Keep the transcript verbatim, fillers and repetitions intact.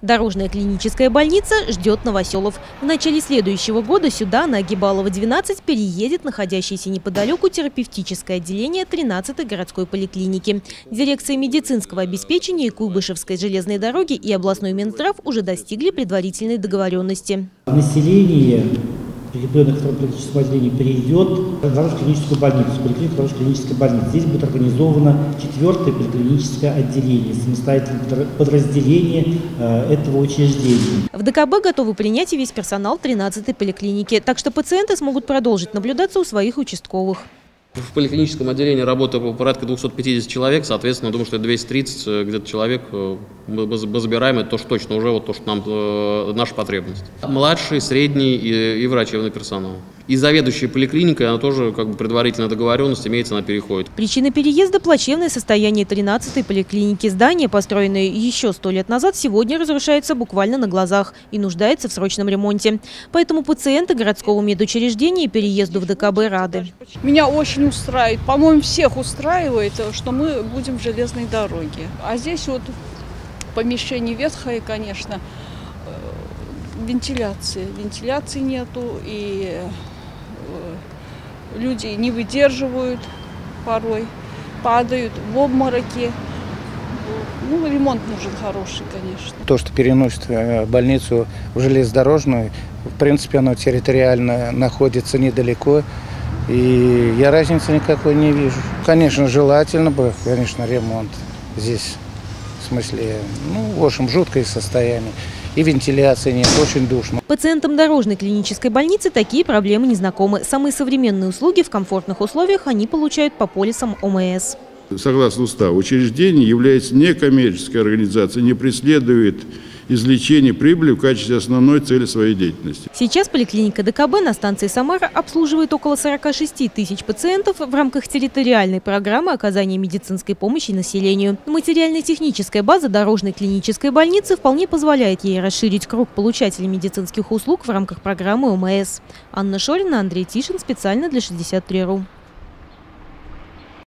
Дорожная клиническая больница ждет новоселов. В начале следующего года сюда, на Агибалова, двенадцать, переедет находящееся неподалеку терапевтическое отделение тринадцатой городской поликлиники. Дирекция медицинского обеспечения и Куйбышевской железной дороги и областной Минздрав уже достигли предварительной договоренности. Население, прикрепленное к второму клиническому отделению, перейдет в дорожно-клиническую больницу, поликлинику дорожно-клинической больницы. Здесь будет организовано четвертое поликлиническое отделение, самостоятельное подразделение э, этого учреждения. В ДКБ готовы принять и весь персонал тринадцатой поликлиники, так что пациенты смогут продолжить наблюдаться у своих участковых. В поликлиническом отделении работает порядка двухсот пятидесяти человек, соответственно, думаю, что двести тридцать где-то человек мы забираем, это тоже точно уже вот то, что нам наша потребность. Младший, средний и, и врачебный персонал. И заведующая поликлиникой, она тоже как бы предварительная договоренность имеется, она переходит. Причина переезда – плачевное состояние тринадцатой поликлиники. Здание, построенное еще сто лет назад, сегодня разрушается буквально на глазах и нуждается в срочном ремонте. Поэтому пациенты городского медучреждения переезду в ДКБ рады. Меня очень устраивает, по-моему, всех устраивает, что мы будем в железной дороге. А здесь вот помещение ветхое, конечно, вентиляции. Вентиляции нету, и люди не выдерживают порой, падают в обмороки. Ну, ремонт нужен хороший, конечно. То, что переносит больницу в железнодорожную, в принципе, оно территориально находится недалеко. И я разницы никакой не вижу. Конечно, желательно бы, конечно, ремонт здесь. В смысле, ну, в общем, жуткое состояние. И вентиляции нет, очень душно. Пациентам дорожной клинической больницы такие проблемы не знакомы. Самые современные услуги в комфортных условиях они получают по полисам ОМС. Согласно уставу, учреждение является некоммерческой организацией, не преследует извлечение прибыли в качестве основной цели своей деятельности. Сейчас поликлиника ДКБ на станции Самара обслуживает около сорока шести тысяч пациентов в рамках территориальной программы оказания медицинской помощи населению. Материально-техническая база дорожной клинической больницы вполне позволяет ей расширить круг получателей медицинских услуг в рамках программы ОМС. Анна Шорина, Андрей Тишин, специально для шестьдесят три точка ру.